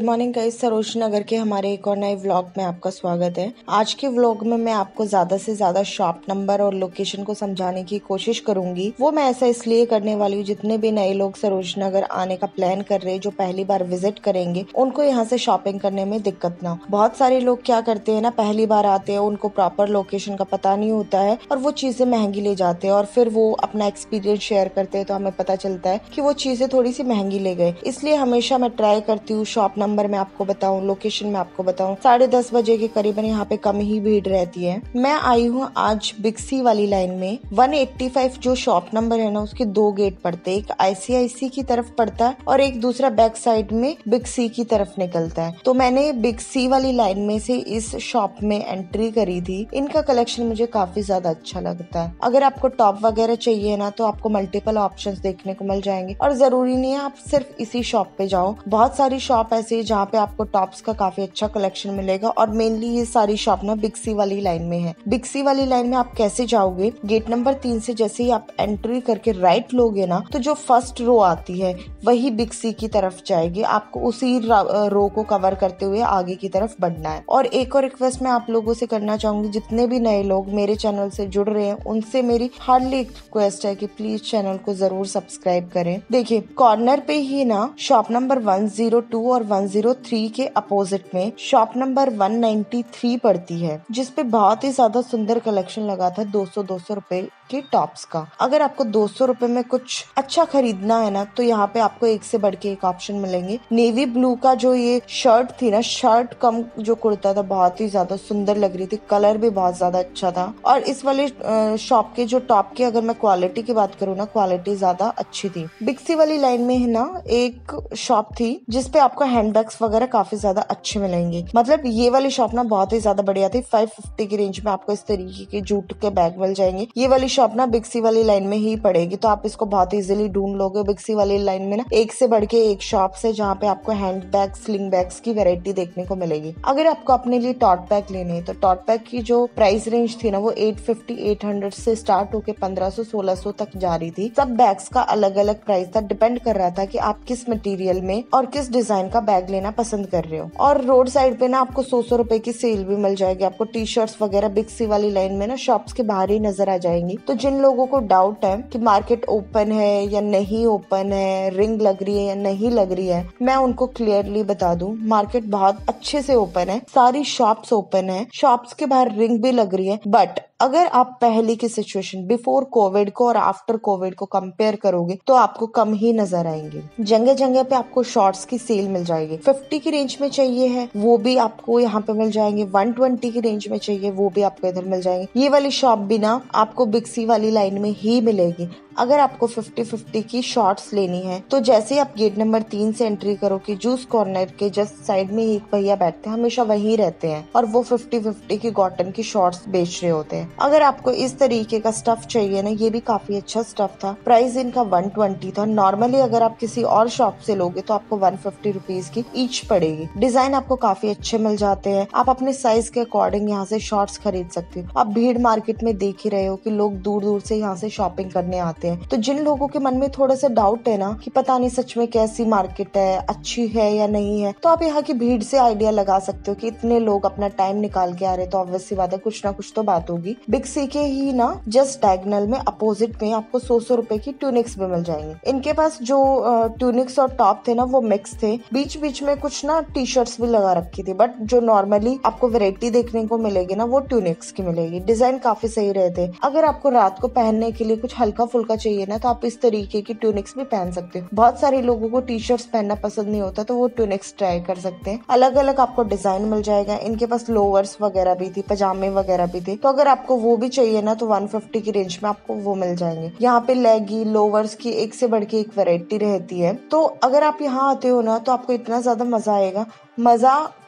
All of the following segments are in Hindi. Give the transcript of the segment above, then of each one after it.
मॉर्निंग गाइस, सरोज नगर के हमारे एक और नए व्लॉग में आपका स्वागत है। आज के व्लॉग में मैं आपको ज्यादा से ज्यादा शॉप नंबर और लोकेशन को समझाने की कोशिश करूंगी। वो मैं ऐसा इसलिए करने वाली हूँ, जितने भी नए लोग सरोज नगर आने का प्लान कर रहे हैं, जो पहली बार विजिट करेंगे, उनको यहाँ से शॉपिंग करने में दिक्कत ना हो। बहुत सारे लोग क्या करते हैं ना, पहली बार आते हैं, उनको प्रॉपर लोकेशन का पता नहीं होता है और वो चीजें महंगी ले जाते हैं और फिर वो अपना एक्सपीरियंस शेयर करते हैं, तो हमें पता चलता है कि वो चीजें थोड़ी सी महंगी ले गए। इसलिए हमेशा मैं ट्राई करती हूँ शॉप नंबर में आपको बताऊं, लोकेशन में आपको बताऊं। 10:30 बजे के करीबन यहाँ पे कम ही भीड़ रहती है। मैं आई हूँ आज बिग सी वाली लाइन में। 185 जो शॉप नंबर है ना, उसके 2 गेट पड़ते हैं, एक ICIC की तरफ पड़ता है और एक दूसरा बैक साइड में बिग सी की तरफ निकलता है। तो मैंने बिग सी वाली लाइन में से इस शॉप में एंट्री करी थी। इनका कलेक्शन मुझे काफी ज्यादा अच्छा लगता है। अगर आपको टॉप वगैरह चाहिए ना, तो आपको मल्टीपल ऑप्शंस देखने को मिल जाएंगे और जरूरी नहीं है आप सिर्फ इसी शॉप पे जाओ। बहुत सारी शॉप ऐसी है जहाँ पे आपको टॉप्स का काफी अच्छा कलेक्शन मिलेगा और मेनली ये सारी शॉप ना बिग सी वाली लाइन में है। बिग सी वाली लाइन में आप कैसे जाओगे, गेट नंबर 3 से जैसे ही आप एंट्री करके राइट लोगे ना, तो जो फर्स्ट रो आती है वही बिग सी की तरफ जाएगी। आपको उसी रो को कवर करते हुए आगे की तरफ बढ़ना है। और एक और रिक्वेस्ट मैं आप लोगों से करना चाहूंगी, जितने भी नए लोग मेरे चैनल से जुड़ रहे हैं, उनसे मेरी हार्डली रिक्वेस्ट है कि प्लीज चैनल को जरूर सब्सक्राइब करें। देखिए, कॉर्नर पे ही ना शॉप नंबर 102 और 103 के अपोजिट में शॉप नंबर 193 पड़ती है, जिसपे बहुत ही ज्यादा सुंदर कलेक्शन लगा था 200 रुपए के टॉप्स का। अगर आपको 200 रुपए में कुछ अच्छा खरीदना है ना, तो यहाँ पे आपको एक से बढ़ के एक ऑप्शन मिलेंगे। नेवी ब्लू का जो ये शर्ट थी ना, शर्ट कम जो कुर्ता था, बहुत ही ज्यादा सुंदर लग रही थी, कलर भी बहुत ज्यादा अच्छा था। और इस वाले शॉप के जो टॉप की अगर मैं क्वालिटी की बात करूँ ना, क्वालिटी ज्यादा अच्छी थी। बिग सी वाली लाइन में है ना एक शॉप थी जिसपे आपको हैंडबैग्स वगैरह काफी ज्यादा अच्छे मिलेंगे। मतलब ये वाली शॉप ना बहुत ही ज्यादा बढ़िया थी। 550 की रेंज में आपको इस तरीके के जूट के बैग मिल जाएंगे। ये वाली शॉप ना बिग सी वाली लाइन में ही पड़ेगी, तो आप इसको बहुत इजीली ढूंढ लोगे। बिग सी वाली लाइन में ना एक से बढ़ के एक शॉप से जहाँ पे आपको हैंड बैग, स्लिंग बैग्स की वैरायटी देखने को मिलेगी। अगर आपको अपने लिए टॉट बैग लेने हैं, तो टॉट बैग की जो प्राइस रेंज थी ना, वो 850, 800 से स्टार्ट होके 1500, 1600 तक जा रही थी। सब बैग्स का अलग अलग प्राइस था, डिपेंड कर रहा था कि आप किस मटेरियल में और किस डिजाइन का बैग लेना पसंद कर रहे हो। और रोड साइड पे ना आपको 100 रुपए की सेल भी मिल जाएगी। आपको टी शर्ट्स वगैरह बिग सी वाली लाइन में ना शॉप्स के बाहर ही नजर आ जाएंगी। तो जिन लोगों को डाउट है कि मार्केट ओपन है या नहीं ओपन है, रिंग लग रही है या नहीं लग रही है, मैं उनको क्लियरली बता दूं, मार्केट बहुत अच्छे से ओपन है, सारी शॉप्स ओपन है, शॉप्स के बाहर रिंग भी लग रही है। बट अगर आप पहले की सिचुएशन बिफोर कोविड को और आफ्टर कोविड को कंपेयर करोगे, तो आपको कम ही नजर आएंगे। जगह जगह पे आपको शॉर्ट्स की सेल मिल जाएगी। 50 की रेंज में चाहिए है, वो भी आपको यहाँ पे मिल जाएंगे। 120 की रेंज में चाहिए, वो भी आपको इधर मिल जाएंगे। ये वाली शॉप भी ना आपको बिग सी वाली लाइन में ही मिलेगी। अगर आपको 50-50 की शॉर्ट्स लेनी है, तो जैसे आप गेट नंबर 3 से एंट्री करो कि जूस कॉर्नर के जस्ट साइड में एक भैया बैठते हैं, हमेशा वहीं रहते हैं और वो 50-50 की कॉटन की शॉर्ट्स बेच रहे होते हैं। अगर आपको इस तरीके का स्टफ चाहिए ना, ये भी काफी अच्छा स्टफ था। प्राइस इनका 120 था। नॉर्मली अगर आप किसी और शॉप से लोगे तो आपको 150 रुपीज की ईच पड़ेगी। डिजाइन आपको काफी अच्छे मिल जाते हैं। आप अपने साइज के अकॉर्डिंग यहाँ से शॉर्ट्स खरीद सकते हो। आप भीड़ मार्केट में देख ही रहे हो कि लोग दूर दूर से यहाँ से शॉपिंग करने आते हैं। तो जिन लोगों के मन में थोड़ा सा डाउट है ना कि पता नहीं सच में कैसी मार्केट है, अच्छी है या नहीं है, तो आप यहाँ की भीड़ से आइडिया लगा सकते हो कि इतने लोग अपना टाइम निकाल के आ रहे, तो ऑब्वियस सी बात है कुछ ना कुछ तो बात होगी। बिग सी के ही ना जस्ट डायगोनल में अपोजिट में आपको 100 रुपए की ट्यूनिक्स भी मिल जाएंगे। इनके पास जो ट्यूनिक्स और टॉप थे ना, वो मिक्स थे। बीच बीच में कुछ ना टी शर्ट्स भी लगा रखी थी, बट जो नॉर्मली आपको वैरायटी देखने को मिलेगी ना, वो ट्यूनिक्स की मिलेगी। डिजाइन काफी सही रहते। अगर आपको रात को पहनने के लिए कुछ हल्का फुल्का चाहिए ना, तो आप इस तरीके की ट्यूनिक्स भी पहन सकते हो। बहुत सारे लोगों को टी शर्ट्स पहनना पसंद नहीं होता, तो वो ट्यूनिक्स ट्राई कर सकते हैं। अलग अलग आपको डिजाइन मिल जाएगा। इनके पास लोअर्स वगैरह भी थी, पजामे वगैरह भी थे। तो अगर आपको वो भी चाहिए ना, तो 150 की रेंज में आपको वो मिल जाएंगे। यहाँ पे लेगी, लोवर्स की एक से बढ़ के एक वैरायटी रहती है। तो अगर आप यहाँ आते हो ना, तो आपको इतना ज्यादा मजा आएगा। मजा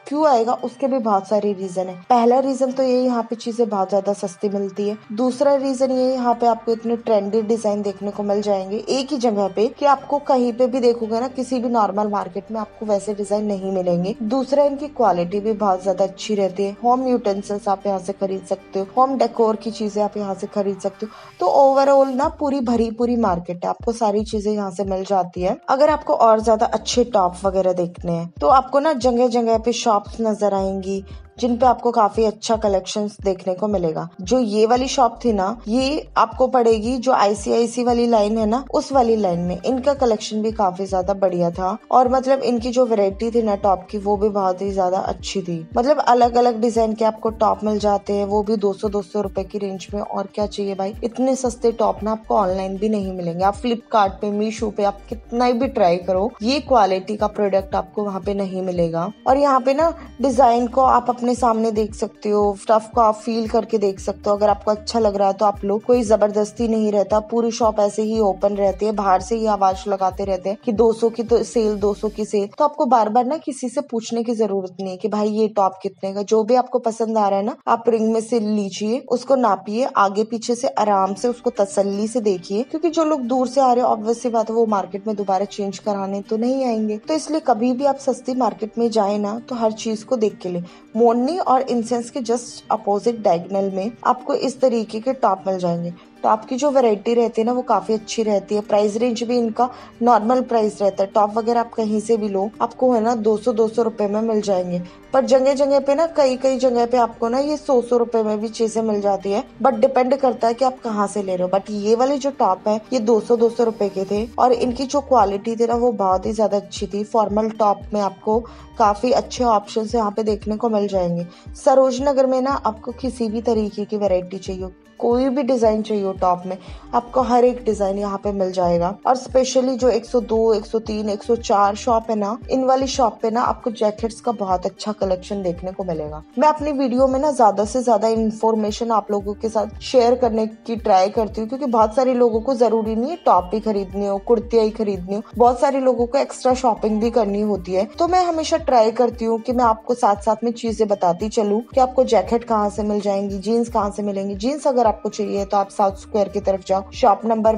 क्यों आएगा उसके भी बहुत सारे रीजन है। पहला रीजन तो ये यहाँ पे चीजें बहुत ज्यादा सस्ती मिलती है। दूसरा रीजन ये यहाँ पे आपको इतने ट्रेंडी डिजाइन देखने को मिल जाएंगे एक ही जगह पे कि आपको कहीं पे भी देखोगे ना किसी भी नॉर्मल मार्केट में आपको वैसे डिजाइन नहीं मिलेंगे। दूसरा इनकी क्वालिटी भी बहुत ज्यादा अच्छी रहती है। होम यूटेंसिल्स आप यहाँ से खरीद सकते हो, होम डेकोर की चीजें आप यहाँ से खरीद सकते हो। तो ओवरऑल ना पूरी भरी पूरी मार्केट है, आपको सारी चीजें यहाँ से मिल जाती है। अगर आपको और ज्यादा अच्छे टॉप वगैरह देखने हैं तो आपको ना जगह जगह पे शॉप्स नजर आएंगी जिन पे आपको काफी अच्छा कलेक्शंस देखने को मिलेगा। जो ये वाली शॉप थी ना, ये आपको पड़ेगी जो आईसीआईसी वाली लाइन है ना, उस वाली लाइन में। इनका कलेक्शन भी काफी ज्यादा बढ़िया था और मतलब इनकी जो वैरायटी थी ना टॉप की, वो भी बहुत ही ज्यादा अच्छी थी। मतलब अलग अलग डिजाइन के आपको टॉप मिल जाते हैं, वो भी 200-200 रुपए की रेंज में। और क्या चाहिए भाई, इतने सस्ते टॉप ना आपको ऑनलाइन भी नहीं मिलेंगे। आप फ्लिपकार्ट पे, मीशो पे आप कितना भी ट्राई करो, ये क्वालिटी का प्रोडक्ट आपको वहाँ पे नहीं मिलेगा। और यहाँ पे ना डिजाइन को आप अपने सामने देख सकते हो, स्टफ को आप फील करके देख सकते हो। अगर आपको अच्छा लग रहा है तो आप लोग, कोई जबरदस्ती नहीं रहता, पूरी शॉप ऐसे ही ओपन रहती है। बाहर से ही आवाज लगाते रहते हैं कि 200 की तो सेल, 200 की सेल। तो आपको बार बार ना किसी से पूछने की जरूरत नहीं है कि भाई ये टॉप कितने का। जो भी आपको पसंद आ रहा है ना, आप रिंग में से लीजिए, उसको नापिए, आगे पीछे से आराम से उसको तसल्ली से देखिए। क्योंकि जो लोग दूर से आ रहे हैं, ऑब्वियस सी बात है, वो मार्केट में दोबारा चेंज कराने तो नहीं आएंगे। तो इसलिए कभी भी आप सस्ती मार्केट में जाए ना, तो हर चीज को देख के ले। मोरनी और इंसेंस के जस्ट अपोजिट डायगोनल में आपको इस तरीके के टॉप मिल जाएंगे। टॉप की जो वैरायटी रहती है ना, वो काफी अच्छी रहती है। प्राइस रेंज भी इनका नॉर्मल प्राइस रहता है। टॉप वगैरह आप कहीं से भी लो, आपको है ना 200-200 रुपए में मिल जाएंगे। पर जगह जगह पे ना, कई जगह पे आपको ना ये 100-100 रुपए में भी चीजें मिल जाती है। बट डिपेंड करता है कि आप कहाँ से ले रहे हो। बट ये वाले जो टॉप है, ये 200-200 रुपए के थे और इनकी जो क्वालिटी थी ना, वो बहुत ही ज्यादा अच्छी थी। फॉर्मल टॉप में आपको काफी अच्छे ऑप्शन यहाँ पे देखने को मिल जाएंगे। सरोज नगर में ना आपको किसी भी तरीके की वैरायटी चाहिए, कोई भी डिजाइन चाहिए टॉप में, आपको हर एक डिजाइन यहाँ पे मिल जाएगा। और स्पेशली जो 102, 103, 104 शॉप है ना, इन वाली शॉप पे ना आपको जैकेट्स का बहुत अच्छा कलेक्शन देखने को मिलेगा। मैं अपनी वीडियो में ना ज्यादा से ज्यादा इन्फॉर्मेशन आप लोगों के साथ शेयर करने की ट्राई करती हूँ, क्योंकि बहुत सारे लोगों को जरूरी नहीं है टॉप ही खरीदनी हो, कुर्तियां ही खरीदनी हो। बहुत सारे लोगों को एक्स्ट्रा शॉपिंग भी करनी होती है। तो मैं हमेशा ट्राई करती हूँ कि मैं आपको साथ साथ में चीजें बताती चलूँ कि आपको जैकेट कहाँ से मिल जाएंगी, जीन्स कहाँ से मिलेंगी। जीन्स अगर आपको चाहिए तो आप साउथ स्क्वायर की तरफ जाओ, शॉप नंबर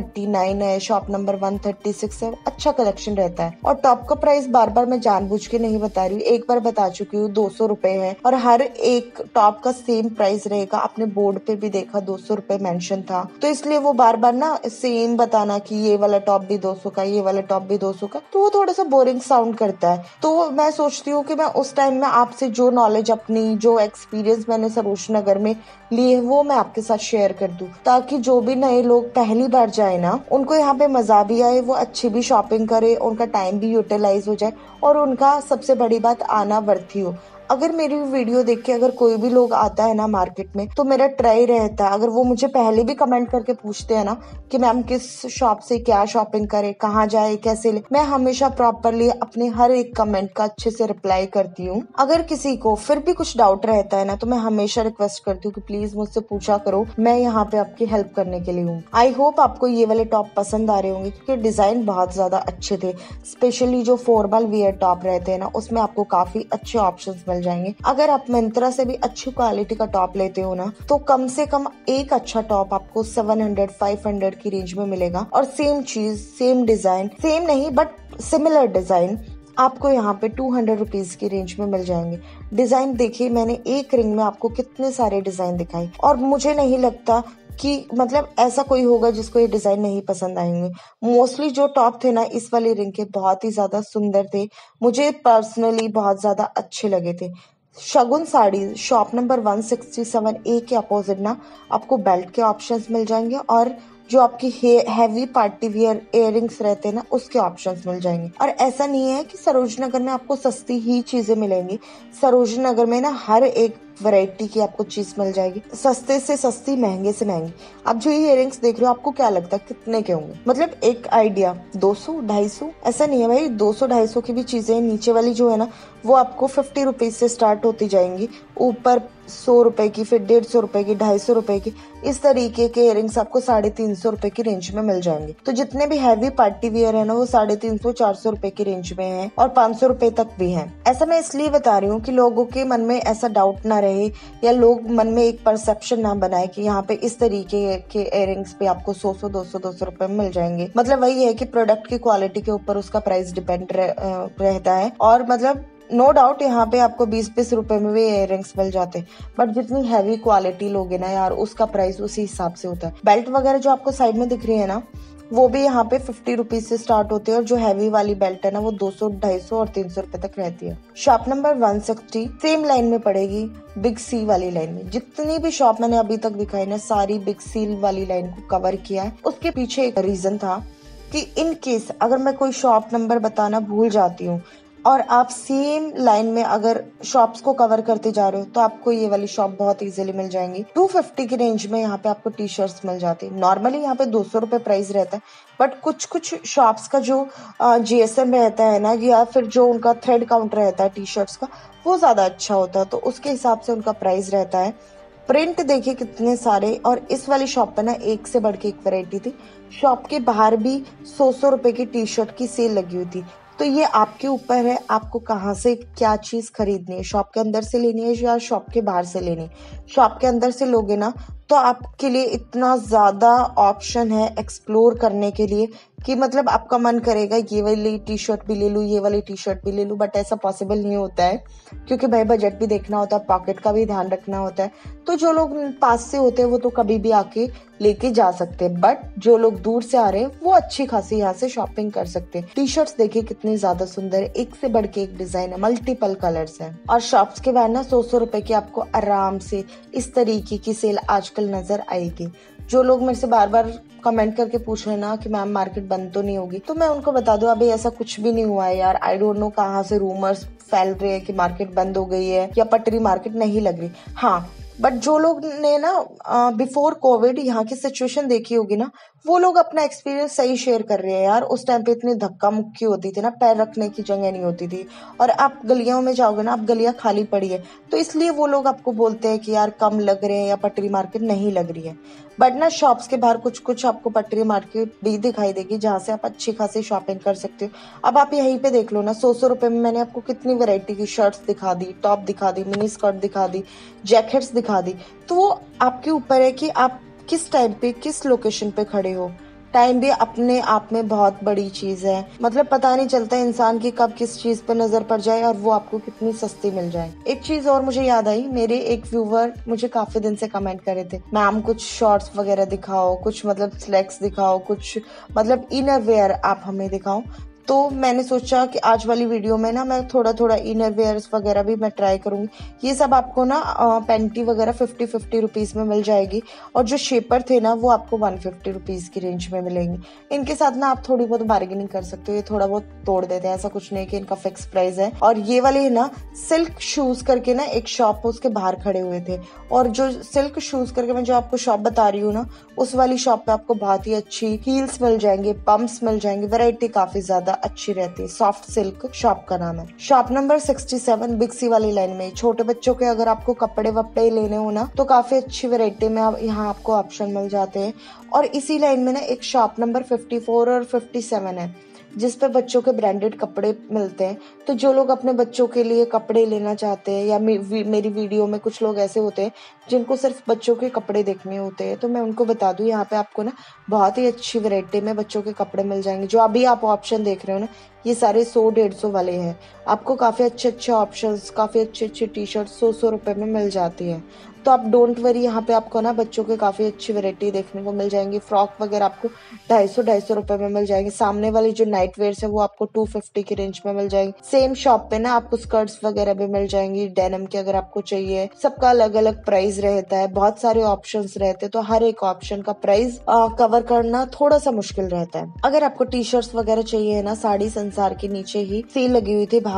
139 है, शॉप नंबर 136 है। अच्छा कलेक्शन रहता है। और टॉप का प्राइस बार बार मैं जानबूझ के नहीं बता रही हूँ, एक बार बता चुकी हूँ, 200 रुपए है। और हर एक टॉप का सेम प्राइस रहेगा। आपने बोर्ड पे भी देखा 200 रुपए मेंशन था, तो इसलिए वो बार बार ना सेम बताना कि ये वाला टॉप भी 200 का, ये वाला टॉप भी 200 का, तो वो थोड़ा सा बोरिंग साउंड करता है। तो मैं सोचती हूँ कि मैं उस टाइम में आपसे जो नॉलेज, अपनी जो एक्सपीरियंस मैंने सरोज नगर में लिए, वो मैं आपके साथ शेयर कर दूं, ताकि जो भी नए लोग पहली बार जाए ना, उनको यहाँ पे मजा भी आए, वो अच्छी भी शॉपिंग करे, उनका टाइम भी यूटिलाइज हो जाए और उनका सबसे बड़ी बात आना वर्थ हो। अगर मेरी वीडियो देख के अगर कोई भी लोग आता है ना मार्केट में, तो मेरा ट्राई रहता है, अगर वो मुझे पहले भी कमेंट करके पूछते हैं ना कि मैम किस शॉप से क्या शॉपिंग करे, कहाँ जाए, कैसे ले, मैं हमेशा प्रॉपरली अपने हर एक कमेंट का अच्छे से रिप्लाई करती हूँ। अगर किसी को फिर भी कुछ डाउट रहता है ना, तो मैं हमेशा रिक्वेस्ट करती हूँ कि प्लीज मुझसे पूछा करो, मैं यहाँ पे आपकी हेल्प करने के लिए हूँ। आई होप आपको ये वाले टॉप पसंद आ रहे होंगे, क्योंकि डिजाइन बहुत ज्यादा अच्छे थे। स्पेशली जो फॉर्मल वियर टॉप रहते हैं ना, उसमें आपको काफी अच्छे ऑप्शंस मिल जाएंगे। अगर आप मिंत्रा से भी अच्छी क्वालिटी का टॉप लेते हो ना, तो कम से कम एक अच्छा टॉप आपको 700-500 की रेंज में मिलेगा। और सेम चीज, सेम डिजाइन, सेम नहीं बट सिमिलर डिजाइन आपको यहाँ पे 200 रुपीज की रेंज में मिल जाएंगे। डिजाइन देखिए, मैंने एक रिंग में आपको कितने सारे डिजाइन दिखाए और मुझे नहीं लगता कि मतलब ऐसा कोई होगा जिसको ये डिजाइन नहीं पसंद आएंगे। मोस्टली जो टॉप थे ना इस वाली रिंग के, बहुत ही ज्यादा सुंदर थे, मुझे पर्सनली बहुत ज्यादा अच्छे लगे थे। शगुन साड़ी शॉप नंबर 167A के अपोजिट ना आपको बेल्ट के ऑप्शंस मिल जाएंगे और जो आपकी हैवी पार्टी वियर इयररिंग्स रहते हैं ना, उसके ऑप्शंस मिल जाएंगे। और ऐसा नहीं है कि सरोज नगर में आपको सस्ती ही चीजें मिलेंगी। सरोज नगर में ना हर एक वैरायटी की आपको चीज मिल जाएगी, सस्ते से सस्ती, महंगे से महंगी। आप जो ये इयररिंग्स देख रहे हो, आपको क्या लगता है कितने के होंगे? मतलब एक आइडिया, 200-250? ऐसा नहीं है भाई, 200-250 की भी चीजें। नीचे वाली जो है ना, वो आपको 50 रुपीज से स्टार्ट होती जाएंगी, ऊपर 100 रुपए की, फिर 150 रुपए की, 250 रुपए की, इस तरीके के इयरिंग्स आपको 350 रुपए की रेंज में मिल जाएंगे। तो जितने भी हैवी पार्टी वियर है ना वो 350 400 रुपए की रेंज में है और 500 रुपए तक भी है। ऐसा मैं इसलिए बता रही हूँ कि लोगों के मन में ऐसा डाउट ना रहे या लोग मन में एक परसेप्शन ना बनाए कि यहाँ पे इस तरीके के इयरिंग्स पे आपको 100 रुपए में मिल जाएंगे। मतलब वही है कि प्रोडक्ट की क्वालिटी के ऊपर उसका प्राइस डिपेंड रहता है। और मतलब नो डाउट यहाँ पे आपको 20-20 रुपए में भी इयरिंग्स मिल जाते हैं, बट जितनी हैवी क्वालिटी लोगे ना यार उसका प्राइस उसी हिसाब से होता है। बेल्ट वगैरह जो आपको साइड में दिख रही है ना वो भी यहाँ पे 50 रुपीज से स्टार्ट होते हैं और जो हैवी वाली बेल्ट है ना वो 200, 250 और 300 रुपए तक रहती है। शॉप नंबर 160 सेम लाइन में पड़ेगी, बिग सी वाली लाइन में। जितनी भी शॉप मैंने अभी तक दिखाई ना सारी बिग सी वाली लाइन को कवर किया है। उसके पीछे एक रीजन था कि इन केस अगर मैं कोई शॉप नंबर बताना भूल जाती हूँ और आप सेम लाइन में अगर शॉप्स को कवर करते जा रहे हो तो आपको ये वाली शॉप बहुत इजीली मिल जाएंगी। 250 की रेंज में यहाँ पे आपको टी शर्ट्स मिल जाती है। नॉर्मली यहाँ पे 200 रुपए प्राइस रहता है, बट कुछ शॉप्स का जो जीएसएम रहता है ना या फिर जो उनका थ्रेड काउंट रहता है टी शर्ट्स का वो ज्यादा अच्छा होता है, तो उसके हिसाब से उनका प्राइस रहता है। प्रिंट देखिए कितने सारे, और इस वाली शॉप पे ना एक से बढ़ के एक वैरायटी थी। शॉप के बाहर भी 100 रुपए की टी शर्ट की सेल लगी हुई थी। तो ये आपके ऊपर है आपको कहाँ से क्या चीज खरीदनी है, शॉप के अंदर से लेनी है या शॉप के बाहर से लेनी है। शॉप के अंदर से लोगे ना तो आपके लिए इतना ज्यादा ऑप्शन है एक्सप्लोर करने के लिए कि मतलब आपका मन करेगा ये वाली टी शर्ट भी ले लूं, ये वाली टी शर्ट भी ले लूं, बट ऐसा पॉसिबल नहीं होता है क्योंकि भाई बजट भी देखना होता है, पॉकेट का भी ध्यान रखना होता है। तो जो लोग पास से होते हैं वो तो कभी भी आके लेके जा सकते हैं, बट जो लोग दूर से आ रहे हैं वो अच्छी खासी यहाँ से शॉपिंग कर सकते हैं। टी शर्ट्स देखिए कितनी ज्यादा सुंदर है, एक से बढ़ के एक डिजाइन है, मल्टीपल कलर्स है। और शॉप्स के बाहर ना 100 रुपए की आपको आराम से इस तरीके की सेल आजकल नजर आएगी। जो लोग मेरे से बार बार कमेंट करके पूछ रहे ना कि मैम मार्केट बंद तो नहीं होगी, तो मैं उनको बता दूं अभी ऐसा कुछ भी नहीं हुआ है यार। आई डोंट नो कहाँ से रूमर्स फैल रहे हैं कि मार्केट बंद हो गई है या पटरी मार्केट नहीं लग रही। हाँ, बट जो लोग ने ना बिफोर कोविड यहाँ की सिचुएशन देखी होगी ना वो लोग अपना एक्सपीरियंस सही शेयर कर रहे हैं यार। उस टाइम पे इतनी धक्का मुक्की होती थी ना, पैर रखने की जगह नहीं होती थी, और आप गलियों में जाओगे ना आप गलियां खाली पड़ी है, तो इसलिए वो लोग आपको बोलते हैं कि यार कम लग रहे हैं या पटरी मार्केट नहीं लग रही है। बट ना शॉप्स के बाहर कुछ आपको पटरी मार्केट भी दिखाई देगी जहाँ से आप अच्छी खासी शॉपिंग कर सकते हो। अब आप यहीं पे देख लो ना, 100 रुपए में मैंने आपको कितनी वैरायटी की शर्ट्स दिखा दी, टॉप दिखा दी, मिनी स्कर्ट दिखा दी, जैकेट्स दिखा दी। तो वो आपके ऊपर है कि आप किस टाइम पे किस लोकेशन पे खड़े हो। टाइम भी अपने आप में बहुत बड़ी चीज है, मतलब पता नहीं चलता इंसान की कब किस चीज पे नजर पड़ जाए और वो आपको कितनी सस्ती मिल जाए। एक चीज और मुझे याद आई, मेरे एक व्यूवर मुझे काफी दिन से कमेंट कर रहे थे मैम कुछ शॉर्ट्स वगैरह दिखाओ, कुछ मतलब स्लैक्स दिखाओ, कुछ मतलब इनर वेयर आप हमें दिखाओ। तो मैंने सोचा कि आज वाली वीडियो में ना मैं थोड़ा इनर वेयर्स वगैरह भी मैं ट्राई करूंगी। ये सब आपको ना पैंटी वगैरह 50 रुपीज में मिल जाएगी, और जो शेपर थे ना वो आपको 150 रुपीज की रेंज में मिलेंगे। इनके साथ ना आप थोड़ी बहुत बार्गेनिंग कर सकते हो, ये थोड़ा बहुत तोड़ देते हैं, ऐसा कुछ नहीं कि इनका फिक्स प्राइस है। और ये वाले है ना सिल्क शूज करके ना एक शॉप उसके बाहर खड़े हुए थे, और जो सिल्क शूज करके मैं जो आपको शॉप बता रही हूँ ना उस वाली शॉप पे आपको बहुत ही अच्छी हील्स मिल जाएंगे, पंप्स मिल जाएंगे, वैरायटी काफी ज्यादा अच्छी रहती है। सॉफ्ट सिल्क शॉप का नाम है। शॉप नंबर 67 बिग सी वाली लाइन में। छोटे बच्चों के अगर आपको कपड़े वपड़े लेने हो ना तो काफी अच्छी वैरायटी में यहाँ आपको ऑप्शन मिल जाते हैं। और इसी लाइन में ना एक शॉप नंबर 54 और 57 है जिसपे बच्चों के ब्रांडेड कपड़े मिलते हैं। तो जो लोग अपने बच्चों के लिए कपड़े लेना चाहते हैं, या मेरी वीडियो में कुछ लोग ऐसे होते हैं जिनको सिर्फ बच्चों के कपड़े देखने होते हैं, तो मैं उनको बता दूं यहाँ पे आपको ना बहुत ही अच्छी वैरायटी में बच्चों के कपड़े मिल जाएंगे। जो अभी आप ऑप्शन देख रहे हो ना ये सारे 100-150 वाले हैं। आपको काफी अच्छे ऑप्शंस, काफी अच्छे टी शर्ट 100 रुपए में मिल जाती है। तो आप डोंट वरी, यहाँ पे आपको ना बच्चों के काफी अच्छी वैरायटी देखने को मिल जाएंगी। फ्रॉक वगैरह आपको 250 रुपए में मिल जाएंगे। सामने वाली जो नाइट वेयर्स है वो आपको 250 की रेंज में मिल जाएंगी। सेम शॉप पे ना आपको स्कर्ट्स वगैरह भी मिल जाएंगी, डेनिम की अगर आपको चाहिए। सबका अलग अलग प्राइस रहता है, बहुत सारे ऑप्शंस रहते हैं, तो हर एक ऑप्शन का प्राइस कवर करना थोड़ा सा मुश्किल रहता है। अगर आपको टी शर्ट्स वगैरह चाहिए है ना, साड़ी संसार के नीचे ही सेल लगी हुई थी बाहर,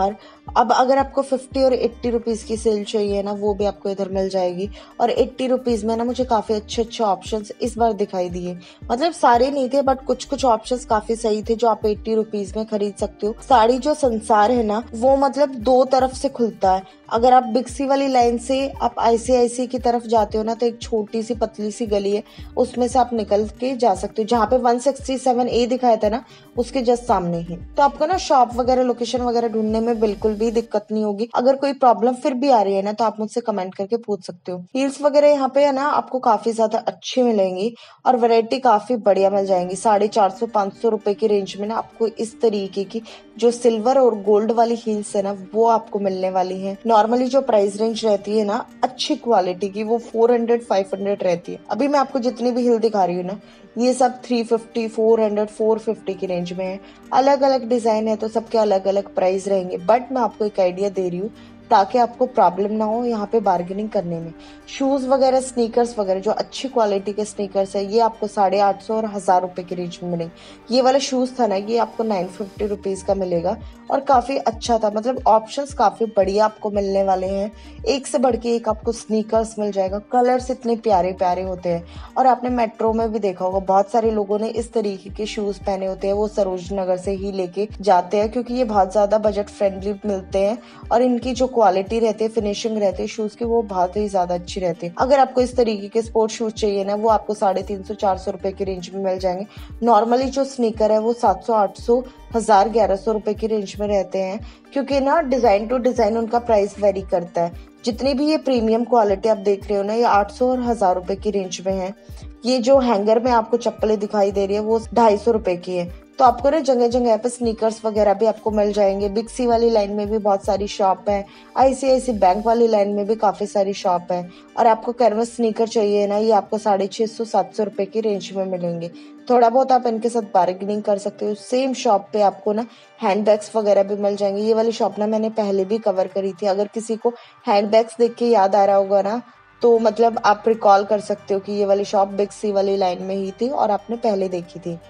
अब अगर आपको 50 और 80 रुपीज की सेल चाहिए ना, वो भी आपको इधर मिल जाएगी। और 80 रुपीज में ना मुझे काफी अच्छे अच्छे ऑप्शंस इस बार दिखाई दिए। मतलब सारे नहीं थे, बट कुछ कुछ ऑप्शंस काफी सही थे जो आप 80 रुपीज में खरीद सकते हो। साड़ी जो संसार है ना, वो मतलब दो तरफ से खुलता है। अगर आप बिग सी वाली लाइन से आप आईसीआईसी की तरफ जाते हो ना, तो एक छोटी सी पतली सी गली है, उसमें से आप निकल के जा सकते हो। जहाँ पे 167A दिखाया था ना, उसके जस्ट सामने ही। तो आपको ना शॉप वगैरह लोकेशन वगैरह ढूंढने में बिल्कुल भी दिक्कत नहीं होगी। अगर कोई प्रॉब्लम फिर भी आ रही है ना, तो आप मुझसे कमेंट करके पूछ सकते हो। हील्स वगैरह यहाँ पे है ना आपको काफी ज्यादा अच्छी मिलेंगी और वैरायटी काफी बढ़िया मिल जाएंगी। 450-500 रुपए की रेंज में ना आपको इस तरीके की जो सिल्वर और गोल्ड वाली हील्स है ना, वो आपको मिलने वाली है। नॉर्मली जो प्राइस रेंज रहती है ना अच्छी क्वालिटी की, वो 400-500 रहती है। अभी मैं आपको जितनी भी हिल दिखा रही हूँ ना, ये सब 350, 400, 450 की रेंज में है। अलग अलग डिजाइन है तो सबके अलग अलग प्राइस रहेंगे, बट मैं आपको एक आइडिया दे रही हूँ ताकि आपको प्रॉब्लम ना हो यहाँ पे बार्गेनिंग करने में। शूज वगैरह स्नीकर्स वगैरह जो अच्छी क्वालिटी के स्नीकर्स है, ये आपको 850 और 1000 रुपए की रेंज में मिलेंगे। ये वाला शूज था ना, ये आपको 950 रुपीज का मिलेगा और काफी अच्छा था। मतलब ऑप्शंस काफी बढ़िया आपको मिलने वाले हैं। एक से बढ़ के एक आपको स्नीकर्स मिल जाएगा। कलर्स इतने प्यारे प्यारे होते हैं। और आपने मेट्रो में भी देखा होगा, बहुत सारे लोगों ने इस तरीके के शूज पहने होते हैं, वो सरोजनी नगर से ही लेके जाते हैं क्योंकि ये बहुत ज्यादा बजट फ्रेंडली मिलते हैं और इनकी जो क्वालिटी रहती है, फिनिशिंग रहती है शूज की, वो बहुत ही ज्यादा अच्छी रहती है। अगर आपको इस तरीके के स्पोर्ट्स शूज चाहिए ना, वो आपको 350-400 रुपए की रेंज में मिल जाएंगे। नॉर्मली जो स्नीकर है वो 700-800, 1000-1100 रुपए की रेंज में रहते हैं, क्योंकि ना डिजाइन टू डिजाइन उनका प्राइस वेरी करता है। जितनी भी ये प्रीमियम क्वालिटी आप देख रहे हो ना, ये 800 और 1000 रुपए की रेंज में है। ये जो हैंगर में आपको चप्पलें दिखाई दे रही है, वो 250 रुपए की है। तो आपको ना जगह जगह पे स्नीकर्स वगैरह भी आपको मिल जाएंगे। बिग सी वाली लाइन में भी बहुत सारी शॉप है, आईसीआईसी बैंक वाली लाइन में भी काफी सारी शॉप है। और आपको कैनवस स्नीकर चाहिए ना, ये आपको 650-700 रुपए की रेंज में मिलेंगे। थोड़ा बहुत आप इनके साथ बार्गेनिंग कर सकते हो। सेम शॉप पे आपको ना हैंडबैग्स वगैरह भी मिल जाएंगे। ये वाली शॉप ना मैंने पहले भी कवर करी थी। अगर किसी को हैंडबैग्स देख के याद आ रहा होगा ना, तो मतलब आप रिकॉल कर सकते हो कि ये वाली शॉप बिग सी वाली लाइन में ही थी और आपने पहले देखी थी।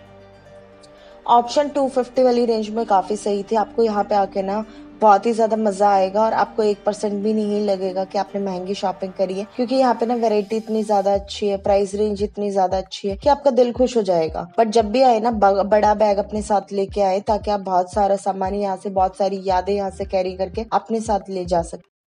ऑप्शन 250 वाली रेंज में काफी सही थी। आपको यहाँ पे आके ना बहुत ही ज्यादा मजा आएगा और आपको 1% भी नहीं लगेगा कि आपने महंगी शॉपिंग करी है, क्योंकि यहाँ पे ना वैरायटी इतनी ज्यादा अच्छी है, प्राइस रेंज इतनी ज्यादा अच्छी है कि आपका दिल खुश हो जाएगा। बट जब भी आए ना, बड़ा बैग अपने साथ लेके आए ताकि आप बहुत सारा सामान यहाँ से, बहुत सारी यादें यहाँ से कैरी करके अपने साथ ले जा सकते।